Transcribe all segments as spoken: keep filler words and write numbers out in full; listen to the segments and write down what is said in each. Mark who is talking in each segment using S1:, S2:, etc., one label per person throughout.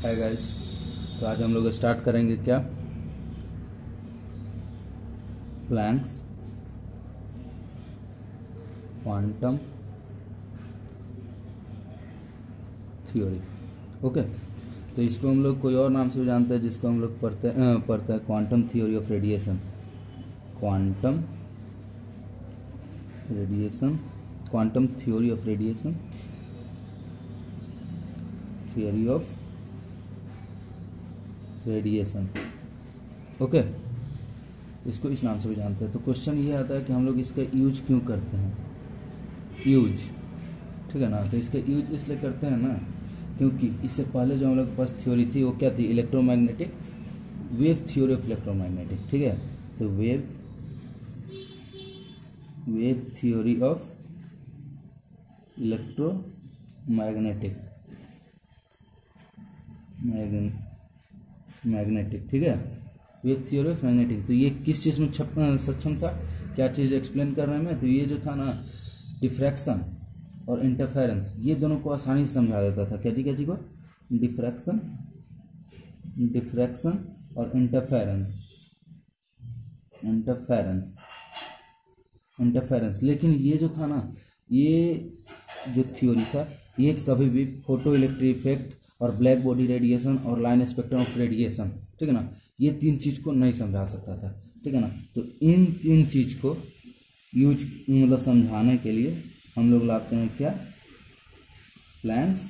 S1: Hi guys, तो आज हम लोग स्टार्ट करेंगे क्या, प्लैंक्स क्वांटम थ्योरी। ओके, तो इसको हम लोग कोई और नाम से भी जानते हैं, जिसको हम लोग पढ़ते हैं पढ़ते हैं quantum theory of radiation. Quantum radiation quantum theory of radiation theory of radiation. Okay, इसको इस नाम से भी जानते हैं। तो क्वेश्चन ये आता है कि हम लोग इसका यूज क्यों करते हैं, यूज, ठीक है ना। तो इसका यूज इसलिए करते हैं ना, क्योंकि इससे पहले जो हम लोग के पास थ्योरी थी वो क्या थी, electromagnetic wave theory of electromagnetic, ठीक है। तो wave wave theory of electromagnetic magnetic, ठीक है, वेव थ्योरी ऑफ मैग्नेटिक। तो ये किस चीज़ में सक्षम था, क्या चीज़ एक्सप्लेन करने में। तो ये जो था ना, डिफ्रैक्शन और इंटरफेरेंस, ये दोनों को आसानी से समझा देता था। क्या जी क्या जी को, डिफ्रैक्शन डिफ्रैक्शन और इंटरफेरेंस इंटरफेरेंस इंटरफेरेंस लेकिन ये जो था ना, ये जो थ्योरी था, ये कभी भी फोटो इलेक्ट्रिक इफेक्ट और ब्लैक बॉडी रेडिएशन और लाइन स्पेक्ट्रम ऑफ रेडिएशन, ठीक है ना, ये तीन चीज़ को नहीं समझा सकता था, ठीक है ना। तो इन तीन चीज़ को यूज मतलब समझाने के लिए हम लोग लाते हैं क्या, प्लैंक्स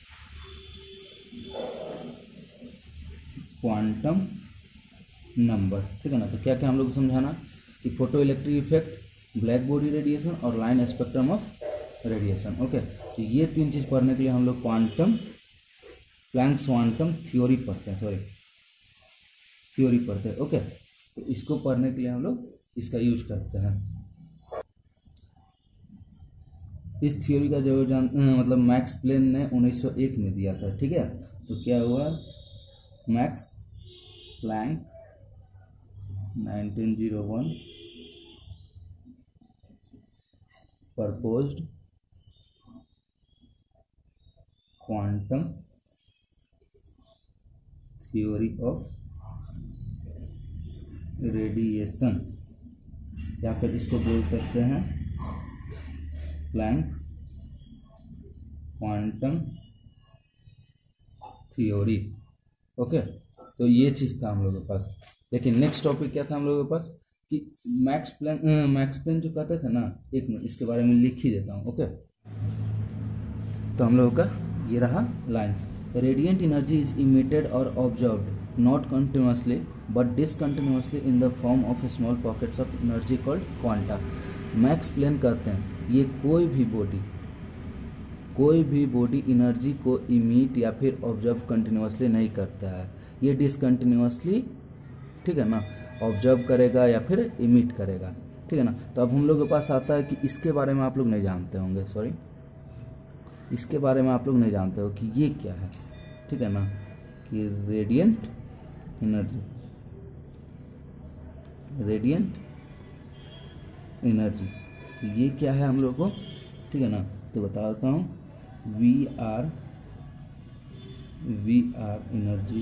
S1: क्वांटम नंबर, ठीक है ना। तो क्या क्या हम लोग को समझाना कि photo electric effect, black body radiation और line spectrum of radiation. Okay, तो ये तीन चीज़ पढ़ने के लिए हम लोग क्वांटम प्लैंक्स क्वांटम थ्योरी पढ़ते हैं, सॉरी थ्योरी पढ़ते हैं। ओके, तो इसको पढ़ने के लिए हम लोग इसका यूज करते हैं। इस थ्योरी का जो जान मतलब मैक्स प्लैंक ने उन्नीस सौ एक में दिया था, ठीक है। तो क्या हुआ, Max Planck nineteen O one proposed quantum theory of radiation, या फिर इसको बोल सकते हैं प्लैंक्स क्वांटम थ्योरी। ओके, तो ये चीज़ था हम लोगों के पास। लेकिन नेक्स्ट टॉपिक क्या था हम लोगों के पास कि मैक्स प्लैंक मैक्स प्लैंक जो कहते थे ना, एक मिनट इसके बारे में लिख ही देता हूँ। ओके, तो हम लोगों का ये रहा lines. Radiant energy is emitted और observed not continuously but discontinuously in the form of small pockets of energy called quanta. Max Planck कहते हैं ये कोई भी बॉडी कोई भी बॉडी एनर्जी को इमिट या फिर ऑब्जर्व कंटिन्यूसली नहीं करता है, ये डिसकंटिन्यूसली, ठीक है ना, ऑब्जर्व करेगा या फिर इमिट करेगा, ठीक है ना। तो अब हम लोग के पास आता है कि इसके बारे में आप लोग नहीं जानते होंगे, सॉरी इसके बारे में आप लोग नहीं जानते हो कि ये क्या है, ठीक है ना, कि रेडिएंट एनर्जी रेडिएंट एनर्जी तो ये क्या है हम लोग को, ठीक है ना। तो बता देता हूँ, we are we are energy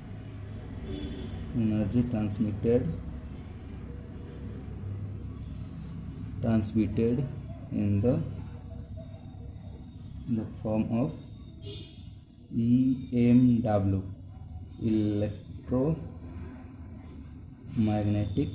S1: energy transmitted transmitted in the the form of E M W, electromagnetic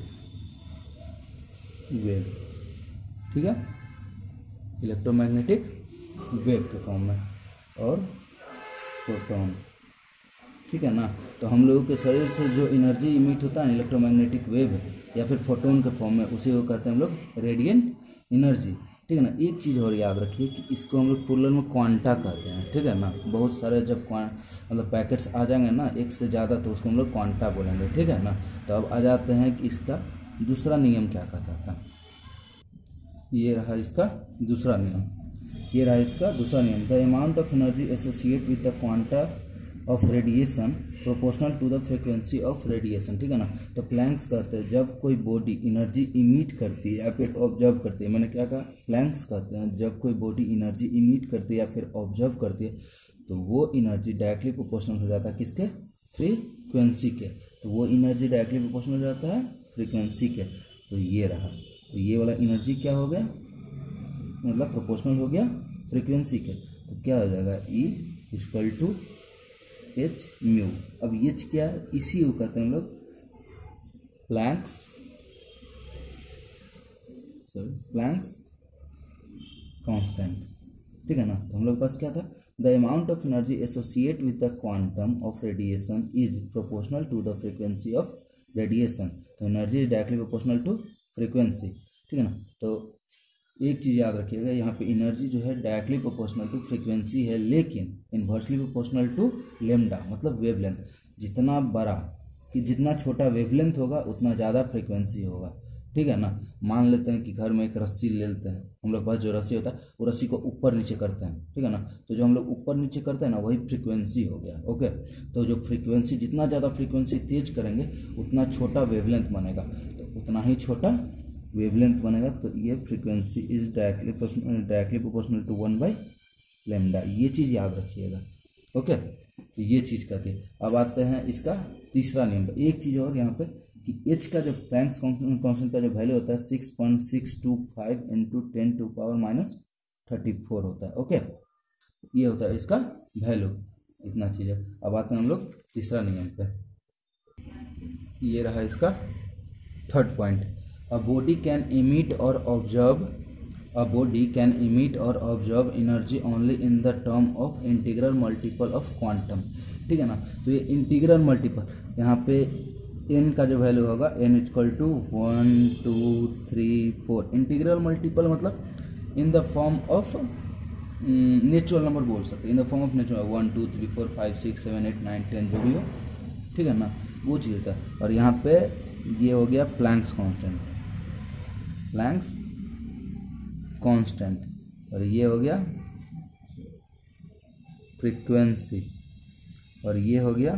S1: wave, ठीक है, इलेक्ट्रोमैग्नेटिक वेव के फॉर्म में, और प्रोटॉन, ठीक है ना। तो हम लोगों के शरीर से जो एनर्जी इमिट होता है इलेक्ट्रोमैग्नेटिक वेव या फिर फोटोन के फॉर्म में, उसे वो कहते हैं हम लोग रेडिएंट एनर्जी, ठीक है ना। एक चीज़ और याद रखिए कि इसको हम लोग प्लूरल में क्वांटा कहते हैं, ठीक है ना। बहुत सारे जब मतलब पैकेट्स आ जाएंगे ना एक से ज़्यादा, तो उसको हम लोग क्वांटा बोलेंगे, ठीक है ना। तो अब आ जाते हैं कि इसका दूसरा नियम क्या कहता था। ये रहा इसका दूसरा नियम ये रहा इसका दूसरा नियम the amount of energy associate with the quanta of radiation proportional to the frequency of radiation, ठीक है ना। तो प्लैंक्स कहते हैं जब कोई बॉडी एनर्जी इमिट करती है या फिर ऑब्जर्व करती है, मैंने क्या कहा, प्लैंक्स कहते हैं जब कोई बॉडी एनर्जी इमिट करती है या फिर ऑब्जर्व करती है, तो वो एनर्जी डायरेक्टली प्रोपोर्शनल हो जाता है किसके, फ्रीक्वेंसी के। तो वो एनर्जी डायरेक्टली प्रोपोर्शनल हो जाता है फ्रीक्वेंसी के। तो ये रहा, तो ये वाला एनर्जी क्या हो गया, मतलब प्रोपोर्शनल हो गया फ्रीक्वेंसी के। तो क्या हो जाएगा, E equal to H mu. अब एच क्या है, इसी को कहते हैं हम लोग प्लैंक्स सॉरी प्लैंक्स कांस्टेंट, ठीक है ना। तो हम लोग के पास क्या था, the amount of energy associate with the quantum of radiation is proportional to the frequency of radiation. तो energy is directly proportional to frequency, ठीक है ना। तो एक चीज़ याद रखिएगा, यहाँ पे एनर्जी जो है डायरेक्टली प्रोपोर्शनल टू फ्रीक्वेंसी है, लेकिन इन्वर्सली प्रोपोर्शनल टू लेमडा, मतलब वेवलेंथ। जितना बड़ा कि जितना छोटा वेवलेंथ होगा उतना ज़्यादा फ्रीक्वेंसी होगा, ठीक है ना। मान लेते हैं कि घर में एक रस्सी ले लेते हैं, हम लोग पास जो रस्सी होता है वो रस्सी को ऊपर नीचे करते हैं, ठीक है ना। तो जो हम लोग ऊपर नीचे करते हैं ना वही फ्रीक्वेंसी हो गया, ओके। तो जो फ्रीक्वेंसी, जितना ज़्यादा फ्रीक्वेंसी तेज करेंगे उतना छोटा वेवलेंथ बनेगा, तो उतना ही छोटा वेवलेंथ बनेगा। तो ये frequency is directly directly proportional to one by lambda, ये चीज़ याद रखिएगा, ओके। तो ये चीज़ कहती है। अब आते हैं इसका तीसरा नियम पर। एक चीज़ और यहाँ पे कि एच का जो प्लैंक्स कांस्टेंट का जो वैल्यू होता है six point six two five into ten to power minus thirty four होता है, ओके। ये होता है इसका वैल्यू, इतना चीज़ है। अब आते हैं हम लोग तीसरा नियम पे। ये रहा इसका third point, a body can emit और observe a body can emit और observe energy only in the term of integral multiple of quantum, ठीक है ना। तो ये इंटीग्रल मल्टीपल, यहाँ पे एन का जो वैल्यू होगा N equal to one two three four, integral multiple मतलब in the form of natural number बोल सकते हैं, in the form of natural one two three four five six seven eight nine ten जो भी हो, ठीक है ना, वो चीज़ होता है। और यहाँ पे ये हो गया प्लैंक्स कांस्टेंट, प्लैंक्स कांस्टेंट, और ये हो गया फ्रीक्वेंसी, और ये हो गया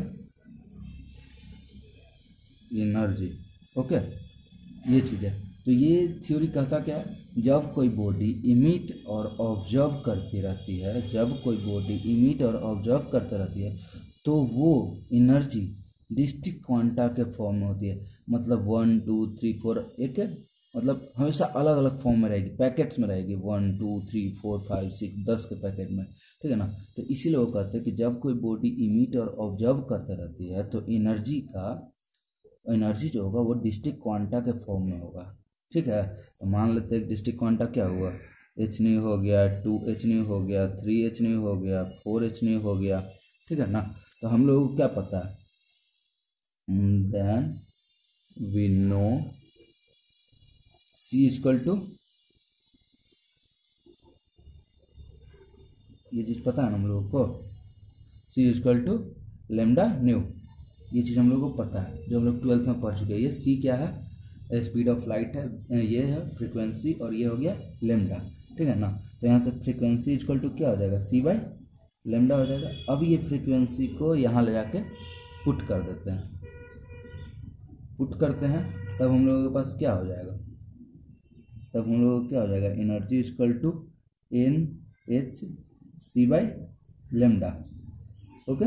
S1: एनर्जी, ओके। ये चीज़ है। तो ये थ्योरी कहता क्या है, जब कोई बॉडी इमिट और ऑब्जर्व करती रहती है, जब कोई बॉडी इमिट और ऑब्जर्व करती रहती है तो वो एनर्जी डिस्टिंक्ट क्वांटा के फॉर्म में होती है। मतलब वन टू थ्री फोर एक मतलब हमेशा अलग अलग फॉर्म में रहेगी, पैकेट्स में रहेगी, one two three four five six दस के पैकेट में, ठीक है ना। तो इसीलिए वो कहते हैं कि जब कोई बॉडी इमिट और ऑब्जर्व करते रहती है तो एनर्जी का एनर्जी जो होगा वो डिस्टिंक्ट क्वांटा के फॉर्म में होगा, ठीक है। तो मान लेते हैं डिस्टिंक्ट क्वांटा क्या हुआ, एच न्यू हो गया, टू एच न्यू हो गया, थ्री एच न्यू हो गया, फोर एच न्यू हो गया, ठीक है ना। तो हम लोगों को क्या पता है, then we know C equal to, ये चीज़ पता है ना हम लोगों को, C equal to lambda nu, ये चीज़ हम लोगों को पता है जो हम लोग ट्वेल्थ में पढ़ चुके हैं। ये सी क्या है, स्पीड ऑफ लाइट है, ये है फ्रीक्वेंसी, और ये हो गया लेमडा, ठीक है ना। तो यहाँ से फ्रीक्वेंसी इक्वल टू क्या हो जाएगा, सी बाई लेमडा हो जाएगा। अब ये फ्रीक्वेंसी को यहाँ ले जाके पुट कर देते हैं, पुट करते हैं, तब हम लोगों के पास क्या हो जाएगा, तब हम लोगों को क्या हो जाएगा, energy equal to N H C by lambda, okay.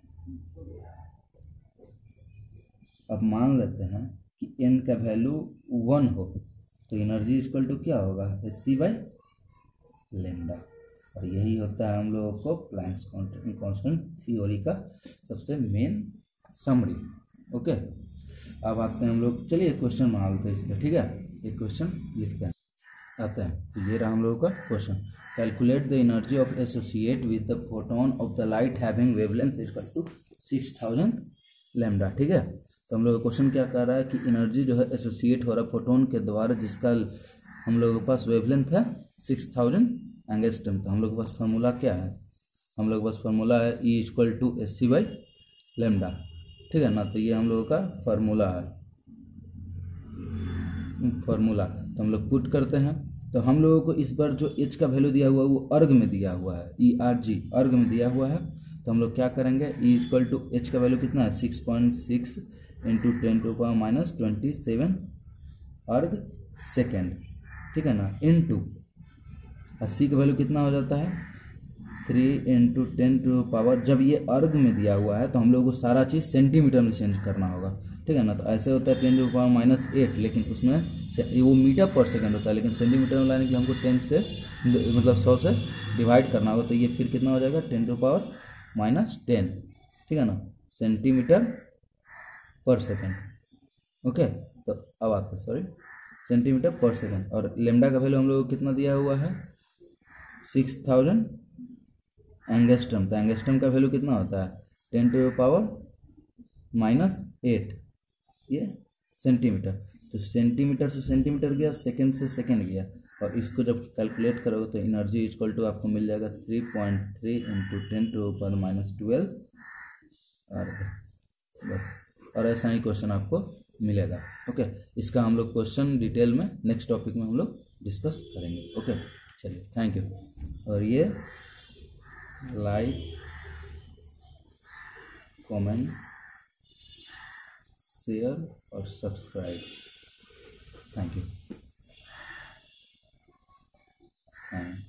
S1: अब मान लेते हैं कि एन का वैल्यू वन हो तो एनर्जी इक्वल टू क्या होगा, एच सी बाई लेमडा। और यही होता है हम लोगों को प्लैंक्स कांस्टेंट थ्योरी का सबसे मेन समरी, ओके। अब आते हैं हम लोग, चलिए एक क्वेश्चन बना लेते हैं इस पर, ठीक है। एक क्वेश्चन लिखते हैं, आते हैं। तो ये रहा हम लोगों का question, calculate the energy of associate with the photon of the light having wavelength equal to six thousand lambda, ठीक है। तो हम लोग का क्वेश्चन क्या कर रहा है कि एनर्जी जो है एसोसिएट हो रहा है फोटोन के द्वारा जिसका हम लोगों के पास वेवलेंथ है सिक्स थाउजेंड एंगस्ट्रॉम। तो हम लोग के पास फार्मूला क्या है, हम लोग के पास फार्मूला है E equal to S C by lambda, ठीक है ना। तो ये हम लोगों का फार्मूला है, फार्मूला। तो हम लोग पुट करते हैं, तो हम लोगों को इस बार जो एच का वैल्यू दिया हुआ है वो अर्ग में दिया हुआ है, ई आर जी अर्ग में दिया हुआ है। तो हम लोग क्या करेंगे, ई इक्वल टू एच का वैल्यू कितना है, six point six into ten to power minus twenty seven erg second, ठीक है ना, इन टू सी का वैल्यू कितना हो जाता है three into ten to power, जब ये अर्ग में दिया हुआ है तो हम लोग को सारा चीज़ सेंटीमीटर में चेंज करना होगा, ठीक है ना। तो ऐसे होता है ten to power minus eight, लेकिन उसमें से, वो मीटर पर सेकंड होता है, लेकिन सेंटीमीटर में लाने के लिए हमको टेन से मतलब सौ से डिवाइड करना होगा। तो ये फिर कितना हो जाएगा, ten to power minus ten, ठीक है ना, सेंटीमीटर पर सेकेंड। ओके, तो अब आता है सॉरी सेंटीमीटर पर सेकेंड। और लेमडा का वैल्यू हम लोग को कितना दिया हुआ है, सिक्स थाउजेंड एंगस्ट्रम। तो एंगस्ट्रम का वैल्यू कितना होता है, ten to power minus eight, ये सेंटीमीटर। तो सेंटीमीटर से सेंटीमीटर गया, सेकेंड से सेकेंड गया, और इसको जब कैलकुलेट करोगे तो एनर्जी इक्वल टू आपको मिल जाएगा three point three into ten to power minus twelve. और बस, और ऐसा ही क्वेश्चन आपको मिलेगा। ओके, इसका हम लोग क्वेश्चन डिटेल में नेक्स्ट टॉपिक में हम लोग डिस्कस करेंगे। ओके, चलिए, थैंक यू। और ये लाइक, कमेंट, शेयर और सब्सक्राइब, थैंक यू।